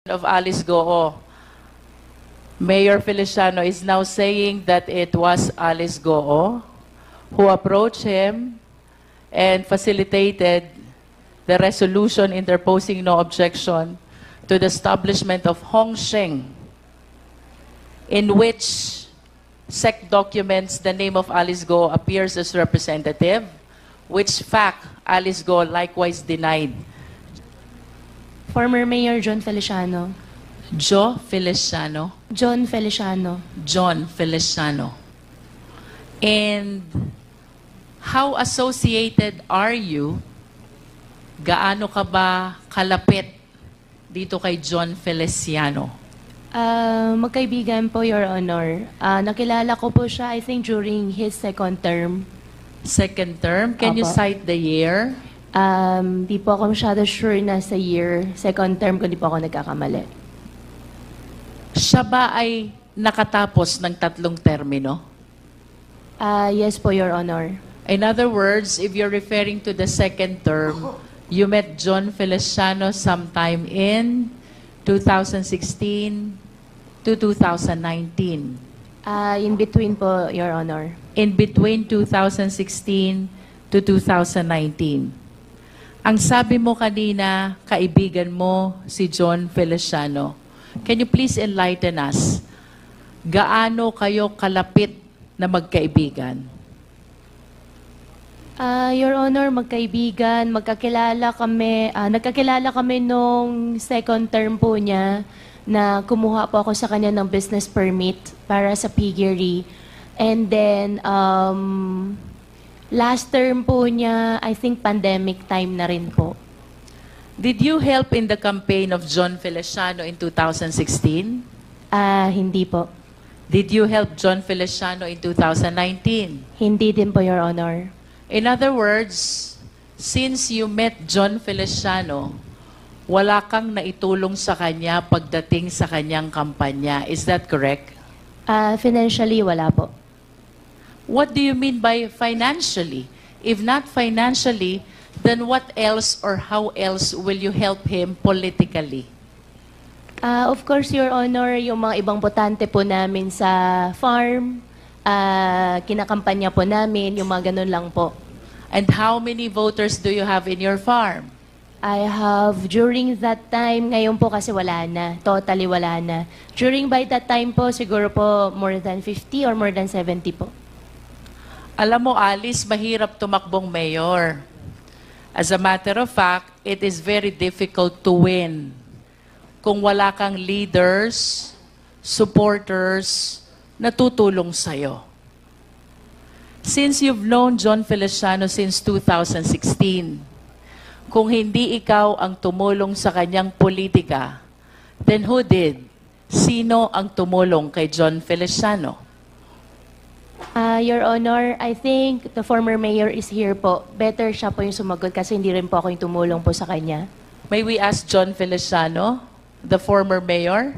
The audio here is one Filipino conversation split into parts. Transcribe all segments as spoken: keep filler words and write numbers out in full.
of Alice Goo. Mayor Feliciano is now saying that it was Alice Goo who approached him and facilitated the resolution interposing no objection to the establishment of Hong Sheng, in which S E C documents the name of Alice Goo appears as representative, which fact Alice Goo likewise denied. Former Mayor John Feliciano. Joe Feliciano. John Feliciano. John Feliciano. And how associated are you? Gaano ka ba kalapit dito kay John Feliciano? Uh, magkaibigan po, Your Honor. Uh, nakilala ko po siya, I think, during his second term. Second term? Can you Apo. cite the year? Um, di po ako masyado sure na sa year. Second term ko, di po ako nagkakamali. Siya ba ay nakatapos ng tatlong termino? Uh, yes po, Your Honor. In other words, if you're referring to the second term, you met John Feliciano sometime in two thousand sixteen to two thousand nineteen. Uh, in between po, Your Honor. In between two thousand sixteen to two thousand nineteen. Ang sabi mo kanina, kaibigan mo si John Feliciano. Can you please enlighten us? Gaano kayo kalapit na magkaibigan? Uh, Your Honor, magkaibigan, magkakilala kami, uh, nagkakilala kami nung second term po niya na kumuha po ako sa kanya ng business permit para sa piggery. And then, um, last term po niya, I think pandemic time na rin po. Did you help in the campaign of John Feliciano in two thousand sixteen? Ah, hindi po. Did you help John Feliciano in two thousand nineteen? Hindi din po, Your Honor. In other words, since you met John Feliciano, wala kang naitulong sa kanya pagdating sa kanyang kampanya. Is that correct? Ah, financially, wala po. What do you mean by financially? If not financially, then what else or how else will you help him politically? Ah, of course, Your Honor, yung mga ibang botante po namin sa farm, ah, kinakampanya po namin, yung mga ganun lang po. And how many voters do you have in your farm? I have, during that time, ngayon po kasi wala na, totally wala na. During by that time po, siguro po more than fifty or more than seventy po. Alam mo, Alice, mahirap tumakbong mayor. As a matter of fact, it is very difficult to win kung wala kang leaders, supporters, na tutulong sa'yo. Since you've known John Feliciano since two thousand sixteen, kung hindi ikaw ang tumulong sa kanyang politika, then who did? Sino ang tumulong kay John Feliciano? Ah, Your Honor, I think the former mayor is here po. Better siya po yung sumagot kasi hindi rin po ako yung tumulong po sa kanya. May we ask John Feliciano, the former mayor?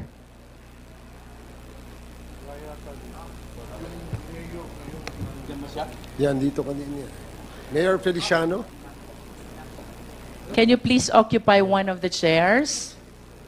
Yan, dito kanina. Mayor Feliciano? Can you please occupy one of the chairs?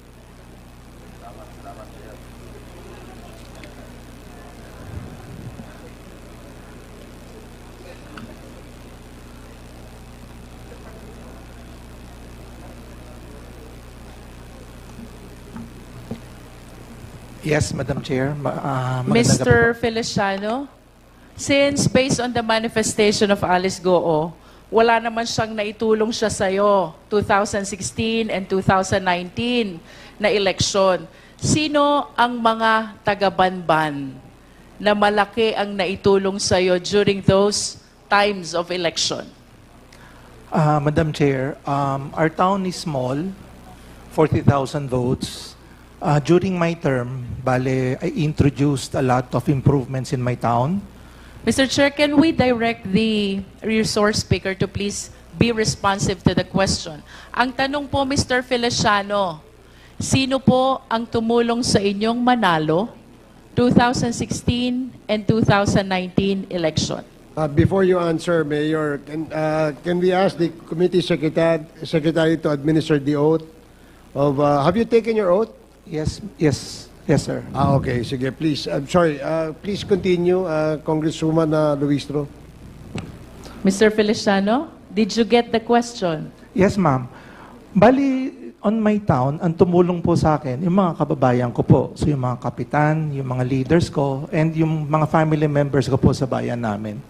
Yes, Madam Chair. Ma uh, magandang gabi Mister po. Feliciano, since based on the manifestation of Alice Goo, wala naman siyang naitulong siya sa'yo, two thousand sixteen and two thousand nineteen na eleksyon. Sino ang mga taga-Banban na malaki ang naitulong sa'yo during those times of election? Uh, Madam Chair, um, our town is small, forty thousand votes. Uh, during my term, bale, I introduced a lot of improvements in my town. Mister Chair, can we direct the resource speaker to please be responsive to the question? Ang tanong po, Mister Feliciano, sino po ang tumulong sa inyong manalo two thousand sixteen and two thousand nineteen election? Uh, before you answer, Mayor, can, uh, can we ask the committee secretary, secretary to administer the oath of, uh, have you taken your oath, Yes, yes, yes, sir. Ah, okay. Sige, please. I'm sorry. Uh, please continue, uh, Congresswoman uh, Luistro. Mister Feliciano, did you get the question? Yes, ma'am. Bali, on my town, ang tumulong po sa akin, yung mga kababayan ko po. So, yung mga kapitan, yung mga leaders ko, and yung mga family members ko po sa bayan namin.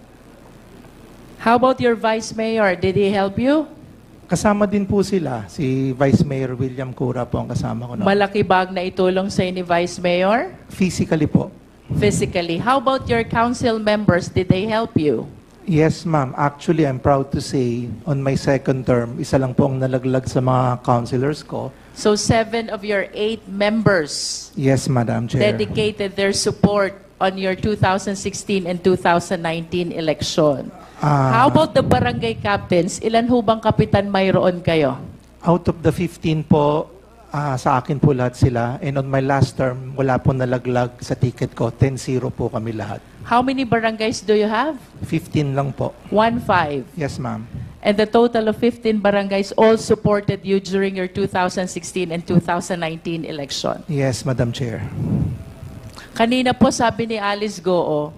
How about your vice mayor? Did he help you? Kasama din po sila. Si Vice Mayor William Cura po ang kasama ko. No? Malaki bag na itulong sa ni vice mayor? Physically po. Physically. How about your council members? Did they help you? Yes, ma'am. Actually, I'm proud to say, on my second term, isa lang po ang nalaglag sa mga councilors ko. So seven of your eight members Yes, Madam Chair. dedicated their support on your two thousand sixteen and two thousand nineteen election. Ah, How about the barangay captains? Ilan ho bang kapitan mayroon kayo? Out of the fifteen po, ah, sa akin po lahat sila. And on my last term, wala po nalaglag sa ticket ko. ten zero po kami lahat. How many barangays do you have? fifteen lang po. One five. Yes, ma'am. And the total of fifteen barangays all supported you during your two thousand sixteen and two thousand nineteen election. Yes, Madam Chair. Kanina po sabi ni Alice Goo,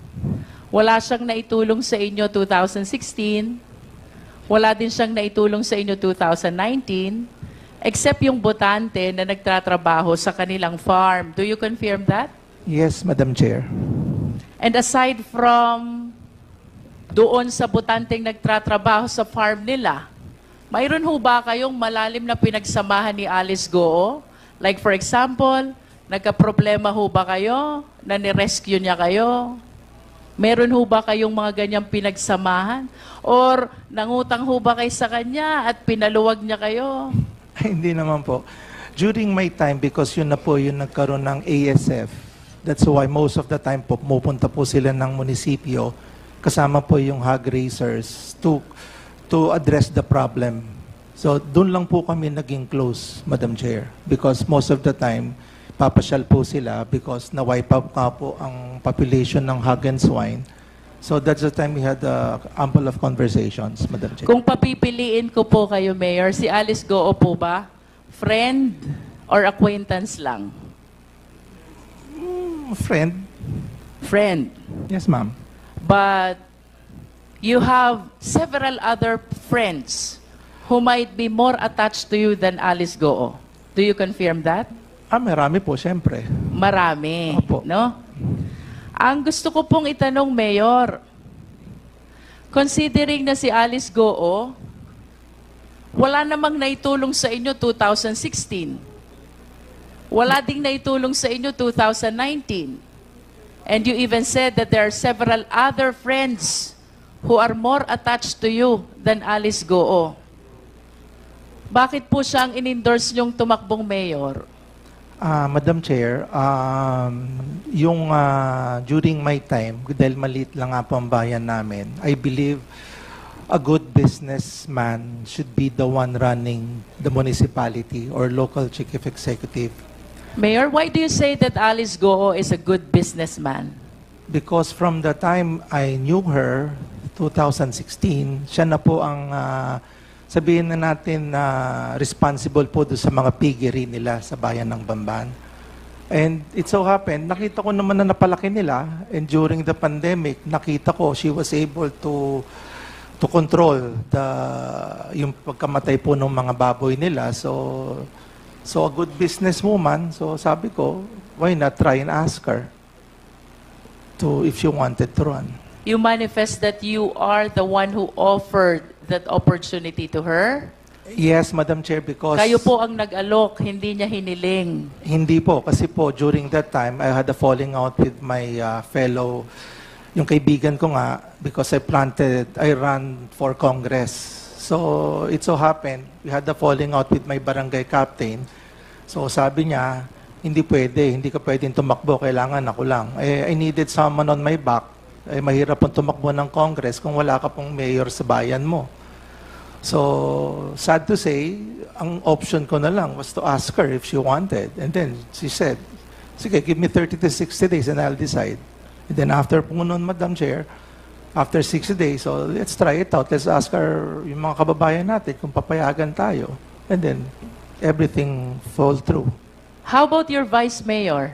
wala siyang naitulong sa inyo two thousand sixteen, wala din siyang naitulong sa inyo two thousand nineteen, except yung botante na nagtatrabaho sa kanilang farm. Do you confirm that? Yes, Madam Chair. And aside from doon sa botanteng nagtatrabaho sa farm nila, mayroon ho ba kayong malalim na pinagsamahan ni Alice Goo? Like for example, nagka-problema ho ba kayo na ni-rescue niya kayo? Meron ho ba kayong mga ganyang pinagsamahan? Or nangutang ho ba kayo sa kanya at pinaluwag niya kayo? Hindi naman po. During my time, because yun na po yung nagkaroon ng A S F, that's why most of the time po, pumunta po sila ng munisipyo, kasama po yung hog raisers to, to address the problem. So, doon lang po kami naging close, Madam Chair, because most of the time, papasyal po sila because na-wipe out nga po ang population ng hog and swine. So, that's the time we had uh, ample of conversations, Madam Chair. Kung papipiliin ko po kayo, Mayor, si Alice Goo po ba? Friend or acquaintance lang? Friend? Friend. Yes, ma'am. But you have several other friends who might be more attached to you than Alice Goo. Do you confirm that? Ah, marami po, siyempre. Marami, Opo. no? Ang gusto ko pong itanong, Mayor, considering na si Alice Goo, wala namang naitulong sa inyo two thousand sixteen. Wala ding naitulong sa inyo two thousand nineteen. And you even said that there are several other friends who are more attached to you than Alice Goo. Bakit po siyang in-endorse niyong tumakbong mayor? Ah, Madam Chair, um, yung ah, during my time, dahil maliit lang nga po ang bayan namin, I believe a good businessman should be the one running the municipality or local chief executive. Mayor, why do you say that Alice Goo is a good businessman? Because from the time I knew her, two thousand sixteen, siya na po ang, ah, sabihin na natin na responsible po doon sa mga piggery nila sa bayan ng Bamban. And it so happened, nakita ko naman na napalaki nila, and during the pandemic, nakita ko she was able to to control the yung pagkamatay po ng mga baboy nila. So so a good businesswoman, so sabi ko, why not try and ask her to if she wanted to run. You manifest that you are the one who offered that opportunity to her? Yes, Madam Chair, because Kayo po ang nag-alok, hindi niya hiniling. hindi po, kasi po during that time, I had a falling out with my uh, fellow, yung kaibigan ko nga, because I planted, I ran for Congress. So, it so happened, we had a falling out with my barangay captain. So, sabi niya, hindi pwede, hindi ka pwedeng tumakbo, kailangan ako lang. Eh, I needed someone on my back. Eh, mahirap pong tumakbo ng Congress kung wala ka pong mayor sa bayan mo. So, sad to say, ang option ko na lang was to ask her if she wanted. And then, she said, sige, give me thirty to sixty days and I'll decide. And then after po nun, Madam Chair, after sixty days, so let's try it out. Let's ask her, yung mga kababayan natin, kung papayagan tayo. And then, everything fall through. How about your vice mayor?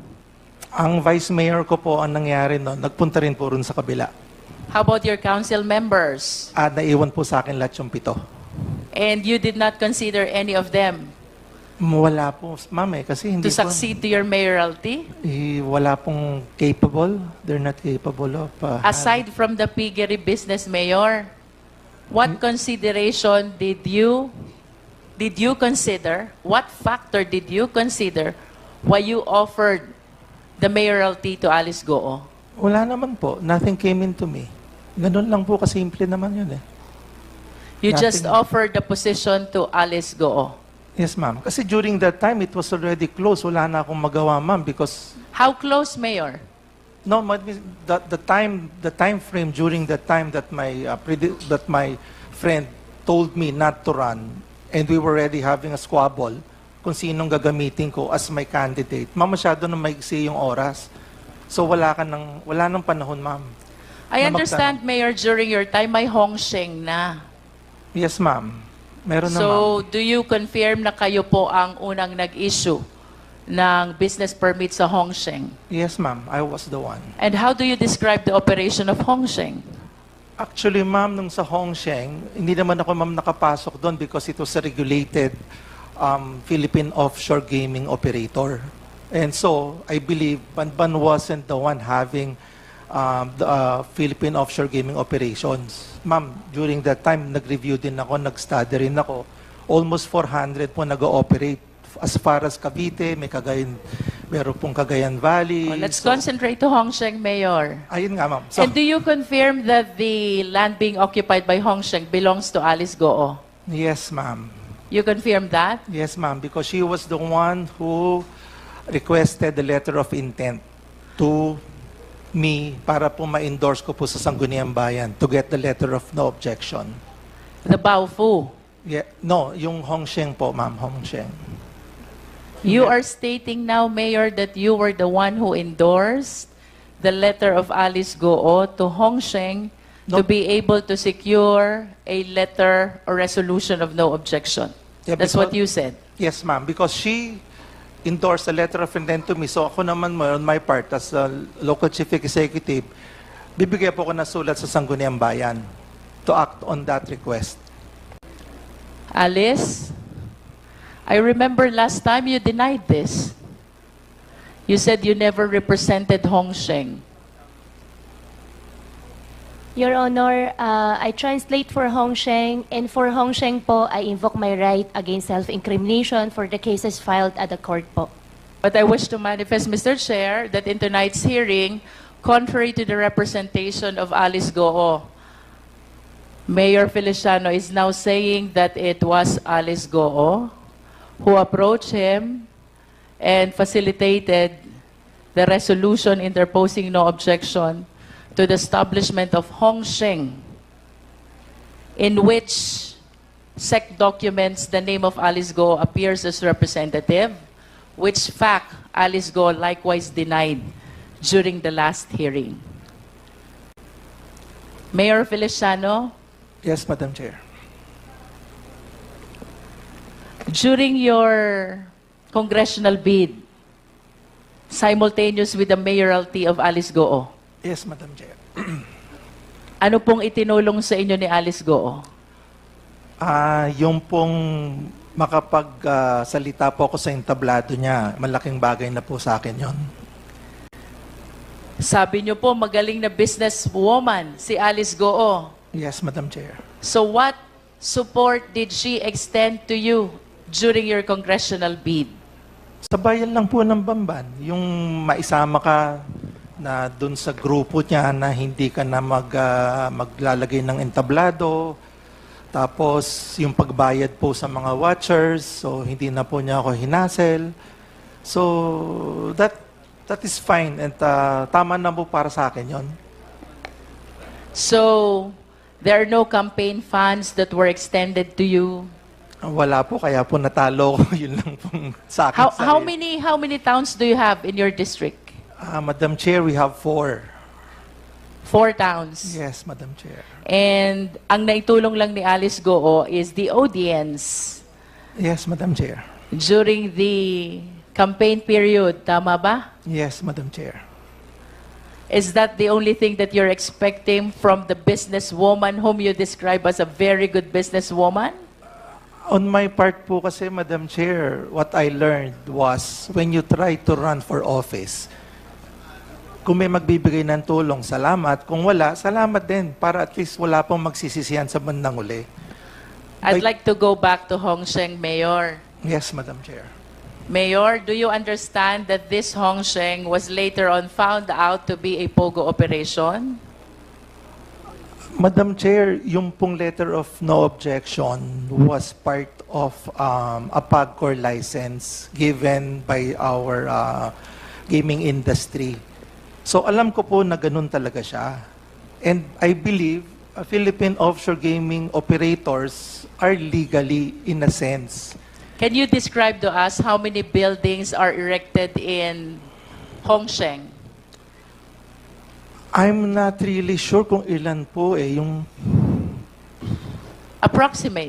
Ang vice mayor ko po, ang nangyari noon, nagpunta rin po rin sa kabila. How about your council members? At naiwan po sa akin lahat yung pito. And you did not consider any of them Wala po, ma'am eh, kasi hindi to po, succeed to your mayoralty? eh, wala pong capable. They're not capable of... uh, Aside from the piggery business mayor, what consideration did you did you consider? What factor did you consider why you offered the mayoralty to Alice Goo? Wala naman po. Nothing came into me. Ganun lang po, kasimple naman yun eh. You just Nothing. offered the position to Alice Goo. Yes, ma'am. Kasi during that time, it was already closed. Wala na akong magawa, ma'am, because How close, Mayor? no, ma- the, the time the time frame during that time that my uh, predi- that my friend told me not to run, and we were already having a squabble kung sinong gagamitin ko as my candidate. Ma'am, masyado na maigsi yung oras. So wala ka ng wala nang panahon, ma'am. I Na understand, Mayor, during your time, may Hong Sheng na. Yes, ma'am. Meron na, ma'am. So, do you confirm na kayo po ang unang nag-issue ng business permit sa Hong Sheng? Yes, ma'am. I was the one. And how do you describe the operation of Hong Sheng? Actually, ma'am, nung sa Hongsheng, hindi naman ako, ma'am, nakapasok doon because it was a regulated um, Philippine offshore gaming operator. And so, I believe Banban wasn't the one having um, the uh, Philippine offshore gaming operations. Ma'am, during that time, nag-review din ako, nag-study rin ako. Almost four hundred po nag-ooperate. As far as Cavite, may Cagayan, meron pong Cagayan Valley. Well, let's So, concentrate to Hong Sheng, Mayor. ayun nga, ma'am. So, And do you confirm that the land being occupied by Hong Sheng belongs to Alice Goo? yes, ma'am. You confirm that? Yes, ma'am, because she was the one who requested the letter of intent to me para po ma-endorse ko po sa Sangguniang Bayan to get the letter of no objection. The Baofu. Yeah, no, yung Hongsheng po, ma'am, Hongsheng. You are stating now, Mayor, that you were the one who endorsed the letter of Alice Goo to Hong Sheng to No. be able to secure a letter or resolution of no objection. Yeah, That's what because- you said. Yes, ma'am, because she endorsed a letter of intent to me. So ako naman, on my part, as a local chief executive, bibigay po ko na sulat sa Sangguniang Bayan to act on that request. Alice, I remember last time you denied this. You said you never represented Hong Sheng. Your Honor, uh, I translate for Hong Sheng, and for Hong Sheng po, I invoke my right against self-incrimination for the cases filed at the court po. But I wish to manifest, Mister Chair, that in tonight's hearing, contrary to the representation of Alice Goo, Mayor Feliciano is now saying that it was Alice Goo who approached him and facilitated the resolution interposing no objection to the establishment of Hong Sheng, in which S E C documents the name of Alice Goo appears as representative, which fact Alice Goo likewise denied during the last hearing. Mayor Feliciano, Yes, Madam Chair. during your congressional bid, simultaneous with the mayoralty of Alice Goo, Yes, Madam Chair. ano pong itinulong sa inyo ni Alice Goo? Ah, yung pong makapagsalita po ako sa entablado niya, malaking bagay na po sa akin yon. Sabi niyo po, magaling na businesswoman si Alice Goo. Yes, Madam Chair. So what support did she extend to you during your congressional bid? Sa bayan lang po ng Bamban, yung maisama ka na dun sa grupo niya na hindi ka na mag, ah, maglalagay ng entablado, tapos yung pagbayad po sa mga watchers, so hindi na po niya ako hinasel. So that that is fine and ah, tama na po para sa akin yon. So there are no campaign funds that were extended to you? Wala po, kaya po natalo ko, yun lang pong sa akin. How, sa- how many how many towns do you have in your district? Ah, Madam Chair, we have four. Four towns. Yes, Madam Chair. And ang naitulong lang ni Alice Goo is the audience Yes, Madam Chair. during the Campaign period, tama ba? Yes, Madam Chair. Is that the only thing that you're expecting from the businesswoman whom you describe as a very good businesswoman? On my part po kasi, Madam Chair, what I learned was when you try to run for office, kung may magbibigay ng tulong, salamat. Kung wala, salamat din para at least wala pong magsisisihan sa bandang uli. I'd But- like to go back to Hong Sheng, Mayor. Yes, Madam Chair. Mayor, do you understand that this Hong Sheng was later on found out to be a POGO operation? Madam Chair, yung pong letter of no objection was part of um, a PAGCOR license given by our uh, gaming industry. So alam ko po na ganun talaga siya. And I believe uh, Philippine offshore gaming operators are legally in a sense. Can you describe to us how many buildings are erected in Hong Sheng? I'm not really sure kung ilan po eh, yung Approximate.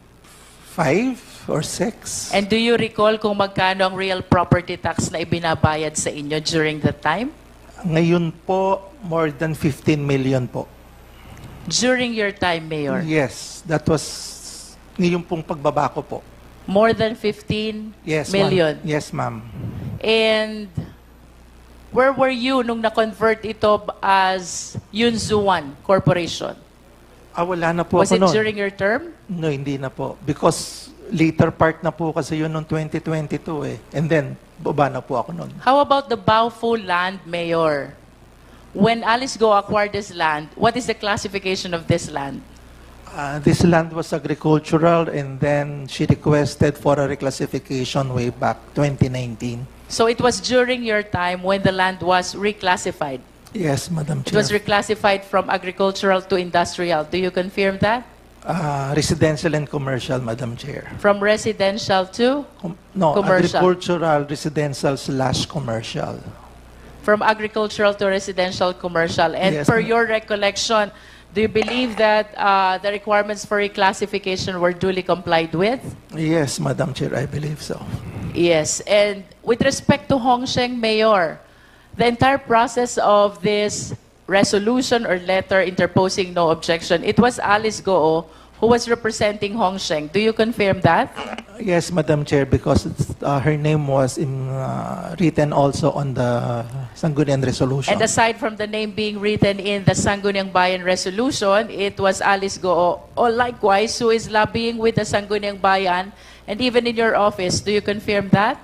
five or six. And do you recall kung magkano ang real property tax na ibinabayad sa inyo during that time? Ngayon po, more than fifteen million po. During your time, Mayor? Yes, that was ngayon pong pagbaba ko po. More than fifteen Yes, million? ma'am. Yes, ma'am. And where were you nung na-convert ito as Yunzuan Corporation? Ah, wala na po Was ako it noon. during your term? No, hindi na po. Because later part na po kasi yun noong twenty twenty-two eh. And then, baba na po ako noon. How about the Baofu land, Mayor? When Alice Go acquired this land, what is the classification of this land? Uh, this land was agricultural and then she requested for a reclassification way back twenty nineteen. So it was during your time when the land was reclassified. Yes, Madam It was Chair. reclassified from agricultural to industrial. Do you confirm that? Uh, residential and commercial, Madam Chair. From residential to? Com- no, Commercial. agricultural, residential slash commercial. From agricultural to residential commercial. And Yes, per ma'am. your recollection, do you believe that uh, the requirements for reclassification were duly complied with? Yes, Madam Chair, I believe so. Yes. And with respect to Hong Sheng, Mayor, the entire process of this resolution or letter interposing no objection, it was Alice Goo who was representing Hong Sheng. Do you confirm that? Yes, Madam Chair, because it's, uh, her name was in, uh, written also on the Sangguniang Resolution. And aside from the name being written in the Sangguniang Bayan Resolution, it was Alice Goo, or likewise, who is lobbying with the Sangguniang Bayan, and even in your office. Do you confirm that?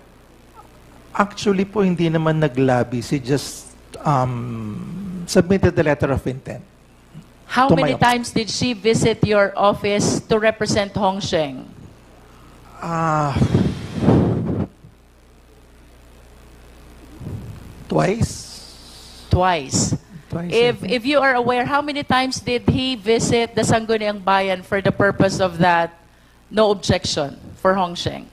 Actually po, hindi naman naglabi. She just um, submitted the letter of intent. How To my many office. times did she visit your office to represent Hong Sheng? Ah, twice? Twice. Twice. If I think. if you are aware, how many times did he visit the Sangguniang Bayan for the purpose of that no objection for Hong Sheng?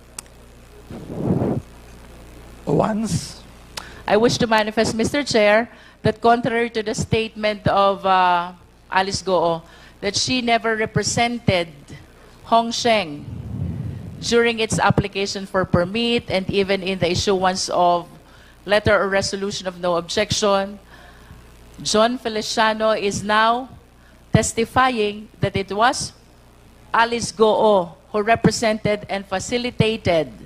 Once? I wish to manifest, Mister Chair, that contrary to the statement of uh, Alice Goo, that she never represented Hong Sheng during its application for permit and even in the issuance of letter or resolution of no objection, John Feliciano is now testifying that it was Alice Goo who represented and facilitated